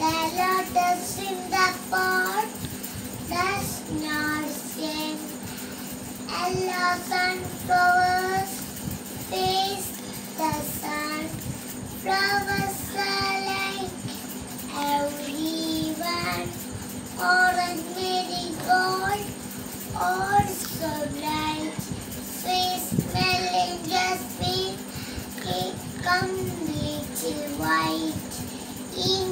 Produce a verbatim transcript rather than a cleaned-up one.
The lotus in the pot does not sing. Yellow sunflowers face the sun. Flowers are like everyone. Orange marigold, also bright. Sweet smelling jasmine, it come little white. In